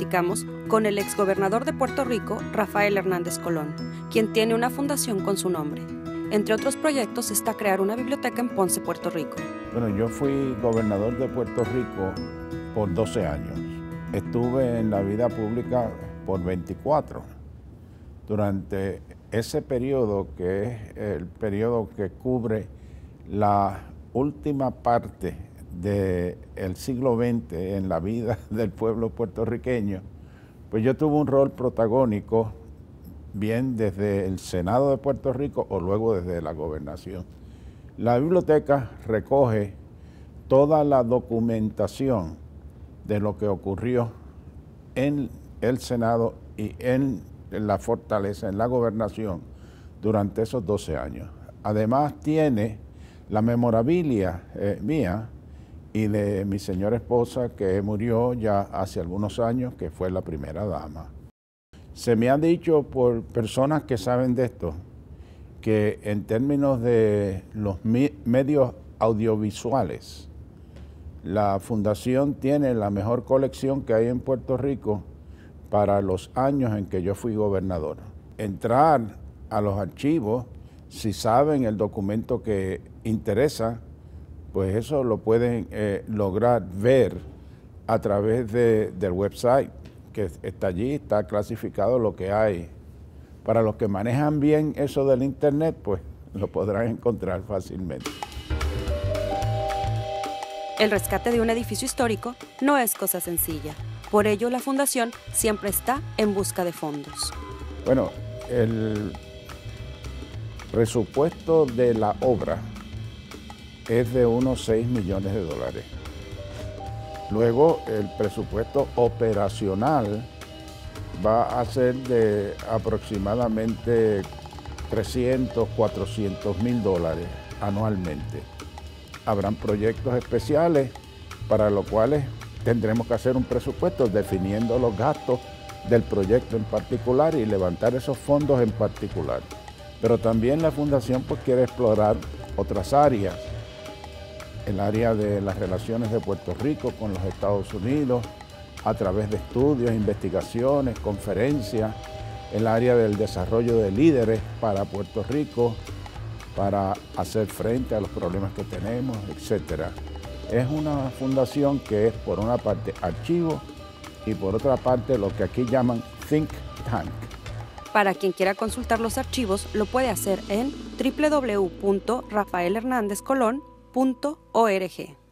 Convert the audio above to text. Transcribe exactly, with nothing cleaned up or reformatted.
platicamos con el exgobernador de Puerto Rico, Rafael Hernández Colón, quien tiene una fundación con su nombre. Entre otros proyectos está crear una biblioteca en Ponce, Puerto Rico. Bueno, yo fui gobernador de Puerto Rico por doce años. Estuve en la vida pública por veinticuatro. Durante ese periodo, que es el periodo que cubre la última parte del siglo veinte en la vida del pueblo puertorriqueño, pues yo tuve un rol protagónico, bien desde el Senado de Puerto Rico o luego desde la gobernación. La biblioteca recoge toda la documentación de lo que ocurrió en el Senado y en la fortaleza, en la gobernación, durante esos doce años. Además tiene la memorabilia eh, mía y de mi señora esposa, que murió ya hace algunos años, que fue la primera dama. Se me ha dicho por personas que saben de esto, que en términos de los medios audiovisuales, la Fundación tiene la mejor colección que hay en Puerto Rico para los años en que yo fui gobernador. Entrar a los archivos, si saben el documento que interesa, pues eso lo pueden eh, lograr ver a través de, del website, que está allí, está clasificado lo que hay. Para los que manejan bien eso del internet, pues lo podrán encontrar fácilmente. El rescate de un edificio histórico no es cosa sencilla. Por ello, la Fundación siempre está en busca de fondos. Bueno, el presupuesto de la obra es de unos seis millones de dólares. Luego, el presupuesto operacional va a ser de aproximadamente trescientos, cuatrocientos mil dólares anualmente. Habrán proyectos especiales para los cuales tendremos que hacer un presupuesto definiendo los gastos del proyecto en particular y levantar esos fondos en particular. Pero también la Fundación pues, quiere explorar otras áreas, el área de las relaciones de Puerto Rico con los Estados Unidos, a través de estudios, investigaciones, conferencias, el área del desarrollo de líderes para Puerto Rico, para hacer frente a los problemas que tenemos, etcétera. Es una fundación que es, por una parte, archivo y por otra parte, lo que aquí llaman think tank. Para quien quiera consultar los archivos, lo puede hacer en doble u doble u doble u punto rafael hernández colón punto org.